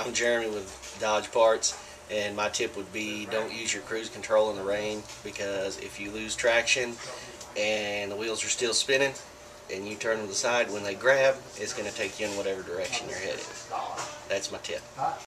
I'm Jeremy with Dodge Parts, and my tip would be don't use your cruise control in the rain, because if you lose traction and the wheels are still spinning and you turn to the side, when they grab, it's going to take you in whatever direction you're headed. That's my tip.